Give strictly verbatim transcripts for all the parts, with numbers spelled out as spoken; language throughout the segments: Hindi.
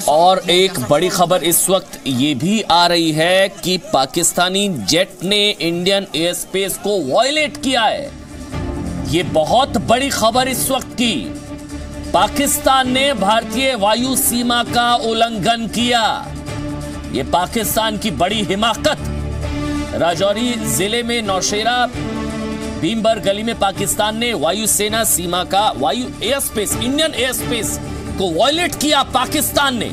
और एक बड़ी खबर इस वक्त ये भी आ रही है कि पाकिस्तानी जेट ने इंडियन एयर स्पेस को वायलेट किया है। ये बहुत बड़ी खबर इस वक्त की। पाकिस्तान ने भारतीय वायु सीमा का उल्लंघन किया। ये पाकिस्तान की बड़ी हिमाकत। राजौरी जिले में नौशेरा भीमबर गली में पाकिस्तान ने वायुसेना सीमा का वायु air space Indian air space को वायलेट किया। पाकिस्तान ने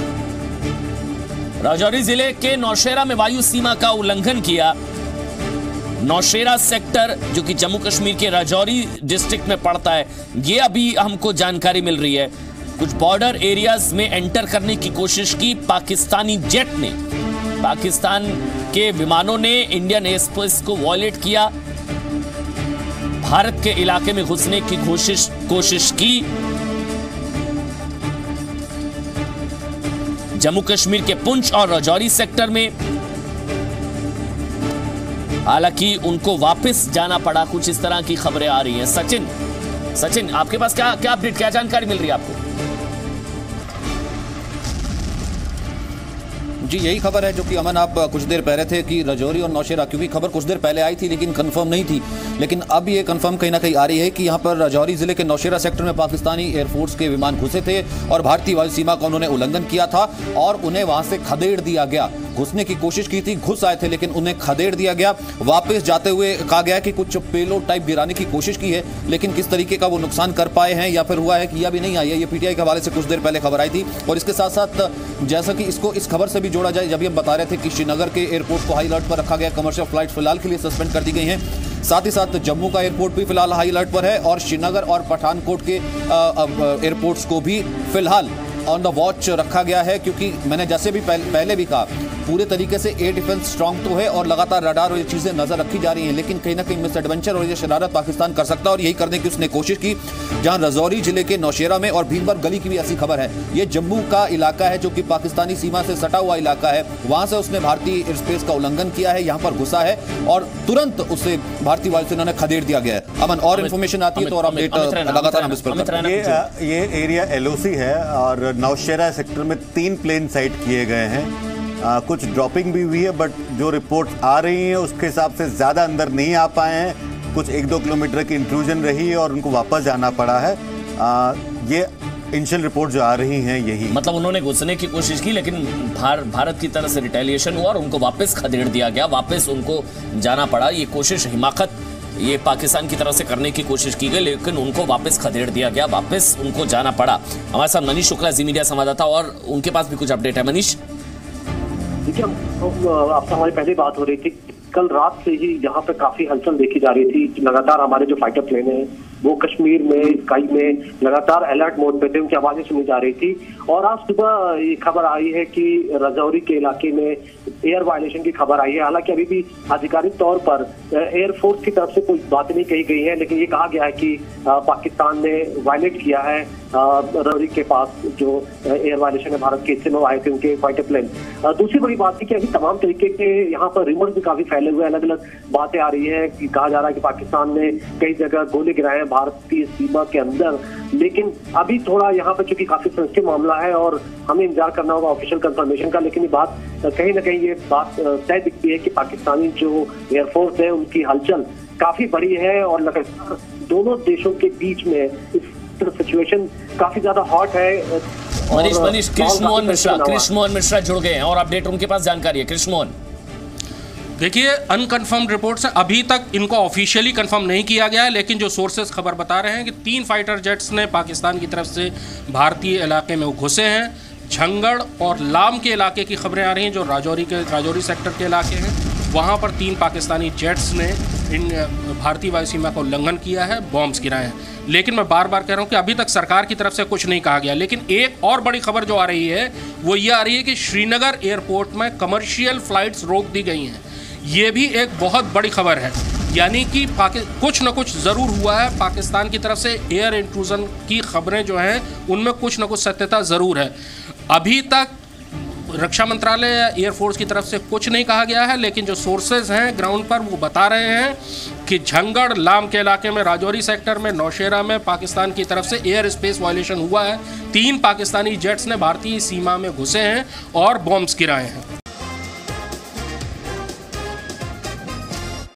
राजौरी जिले के नौशेरा में वायु सीमा का उल्लंघन किया। नौशेरा सेक्टर जो कि जम्मू कश्मीर के राजौरी डिस्ट्रिक्ट में पड़ता है, ये अभी हमको जानकारी मिल रही है। कुछ बॉर्डर एरियाज में एंटर करने की कोशिश की पाकिस्तानी जेट ने। पाकिस्तान के विमानों ने इंडियन एयर स्पेस को वायलेट किया। भारत के इलाके में घुसने की कोशिश कोशिश की। जम्मू कश्मीर के पुंछ और राजौरी सेक्टर में। हालांकि उनको वापस जाना पड़ा। कुछ इस तरह की खबरें आ रही हैं। सचिन सचिन आपके पास क्या क्या अपडेट, क्या जानकारी मिल रही है आपको? जी यही खबर है जो कि अमन आप कुछ देर पहले थे कि राजौरी और नौशेरा, क्योंकि खबर कुछ देर पहले आई थी लेकिन कंफर्म नहीं थी, लेकिन अब ये कंफर्म कहीं ना कहीं आ रही है कि यहाँ पर राजौरी जिले के नौशेरा सेक्टर में पाकिस्तानी एयरफोर्स के विमान घुसे थे और भारतीय वायु सीमा का उन्होंने उल्लंघन किया था और उन्हें वहां से खदेड़ दिया गया। घुसने की कोशिश की थी, घुस आए थे लेकिन उन्हें खदेड़ दिया गया। वापस जाते हुए कहा गया कि कुछ पेलोड टाइप गिराने की कोशिश की है, लेकिन किस तरीके का वो नुकसान कर पाए हैं या फिर हुआ है कि यह भी नहीं आई है। ये पीटीआई के हवाले से कुछ देर पहले खबर आई थी। और इसके साथ साथ जैसा कि इसको इस खबर से भी जोड़ा जाए, जब हम बता रहे थे कि श्रीनगर के एयरपोर्ट को हाई अलर्ट पर रखा गया, कमर्शियल फ्लाइट फिलहाल के लिए सस्पेंड कर दी गई हैं। साथ ही साथ जम्मू का एयरपोर्ट भी फिलहाल हाई अलर्ट पर है और श्रीनगर और पठानकोट के एयरपोर्ट्स को भी फिलहाल ऑन द वॉच रखा गया है, क्योंकि मैंने जैसे भी पहले, पहले भी कहा पूरे तरीके से एयर डिफेंस स्ट्रांग तो है और लगातार रडार और ये चीजें नजर रखी जा रही हैं, लेकिन कहीं ना कहीं मिस एडवेंचर और ये शरारत पाकिस्तान कर सकता है और यही करने की उसने कोशिश की। जहां राजौरी जिले के नौशेरा में और भीमबर गली की भी ऐसी खबर है, ये जम्मू का इलाका है जो कि पाकिस्तानी सीमा से सटा हुआ इलाका है। वहां से उसने भारतीय एयर स्पेस का उल्लंघन किया है, यहाँ पर घुसा है और तुरंत उसे भारतीय वायुसेना ने खदेड़ दिया गया है। अमन और इन्फॉर्मेशन आती है तो और अपडेट लगातार हम इस पर। ये एरिया एलओसी है और नौशेरा सेक्टर में तीन प्लेन साइट किए गए हैं। आ, कुछ ड्रॉपिंग भी हुई है, बट जो रिपोर्ट आ रही हैं उसके हिसाब से ज़्यादा अंदर नहीं आ पाए हैं। कुछ एक दो किलोमीटर की इंट्रूजन रही है और उनको वापस जाना पड़ा है। आ, ये इनिशियल रिपोर्ट जो आ रही हैं यही, मतलब उन्होंने घुसने की कोशिश की लेकिन भार, भारत की तरफ से रिटेलिएशन हुआ और उनको वापस खदेड़ दिया गया, वापस उनको जाना पड़ा। ये कोशिश, हिमाकत ये पाकिस्तान की तरफ से करने की कोशिश की गई लेकिन उनको वापस खदेड़ दिया गया, वापस उनको जाना पड़ा। हमारे साथ मनीष शुक्ला, जी मीडिया संवाददाता, और उनके पास भी कुछ अपडेट है। मनीष, देखिए, आपसे हमारी पहले बात हो रही थी, कल रात से ही यहाँ पे काफी हलचल देखी जा रही थी। लगातार हमारे जो फाइटर प्लेन है वो कश्मीर में, स्काई में लगातार अलर्ट मोड पे थे, उनकी आवाजें सुनी जा रही थी। और आज सुबह ये खबर आई है कि राजौरी के इलाके में एयर वायलेशन की खबर आई है। हालांकि अभी भी आधिकारिक तौर पर एयरफोर्स की तरफ से कोई बात नहीं कही गई है, लेकिन ये कहा गया है कि पाकिस्तान ने वायलेट किया है राजौरी के पास जो एयर वायलेशन है भारत के हिस्से में आए थे उनके फाइटर प्लेन। दूसरी बड़ी बात है कि अभी तमाम तरीके के यहाँ पर रिमोट भी काफी फैले हुए, अलग अलग बातें आ रही है कि कहा जा रहा है कि पाकिस्तान ने कई जगह गोले गिराए हैं भारतीय सीमा के अंदर। लेकिन अभी थोड़ा यहाँ पर चूंकि काफी सेंसिटिव मामला है और हमें इंतजार करना होगा ऑफिशियल कंफर्मेशन का, लेकिन ये बात कहीं ना कहीं ये बात तय दिखती है कि पाकिस्तानी जो एयरफोर्स है उनकी हलचल काफी बड़ी है और लगातार दोनों देशों के बीच में इस सिचुएशन काफी ज्यादा हॉट है। मनीष मनीष कृष्ण मोहन मिश्रा कृष्ण मोहन मिश्रा जुड़ गए हैं और अपडेट उनके पास जानकारी है। कृष्ण मोहन, देखिए, अनकन्फर्म्ड रिपोर्ट्स है, अभी तक इनको ऑफिशियली कंफर्म नहीं किया गया है, लेकिन जो सोर्सेस खबर बता रहे हैं कि तीन फाइटर जेट्स ने पाकिस्तान की तरफ से भारतीय इलाके में घुसे हैं। झंगड़ और लाम के इलाके की खबरें आ रही हैं, जो राजौरी के राजौरी सेक्टर के इलाके हैं, वहाँ पर तीन पाकिस्तानी जेट्स ने इन भारतीय वायु सीमा का उल्लंघन किया है, बॉम्ब्स गिराए हैं। लेकिन मैं बार बार कह रहा हूँ कि अभी तक सरकार की तरफ से कुछ नहीं कहा गया। लेकिन एक और बड़ी खबर जो आ रही है वो ये आ रही है कि श्रीनगर एयरपोर्ट में कमर्शियल फ्लाइट्स रोक दी गई हैं। ये भी एक बहुत बड़ी खबर है, यानी कि कुछ न कुछ ज़रूर हुआ है। पाकिस्तान की तरफ से एयर इंट्रूजन की खबरें जो हैं उनमें कुछ न कुछ सत्यता ज़रूर है। अभी तक रक्षा मंत्रालय या एयरफोर्स की तरफ से कुछ नहीं कहा गया है, लेकिन जो सोर्सेज हैं ग्राउंड पर वो बता रहे हैं कि झंगड़ लाम के इलाके में, राजौरी सेक्टर में, नौशेरा में पाकिस्तान की तरफ से एयर स्पेस वायलेशन हुआ है। तीन पाकिस्तानी जेट्स ने भारतीय सीमा में घुसे हैं और बॉम्ब्स गिराए हैं।